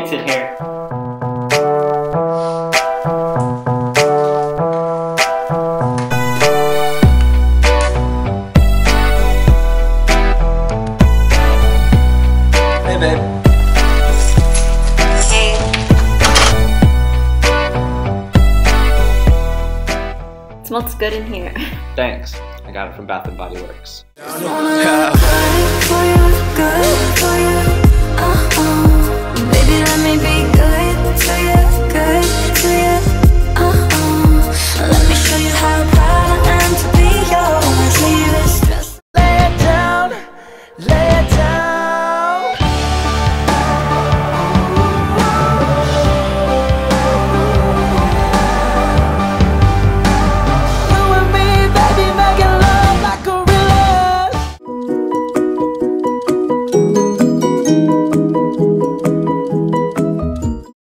fix it here. Hey, babe. Hey. It smells good in here. Thanks. I got it from Bath and Body Works. Yeah.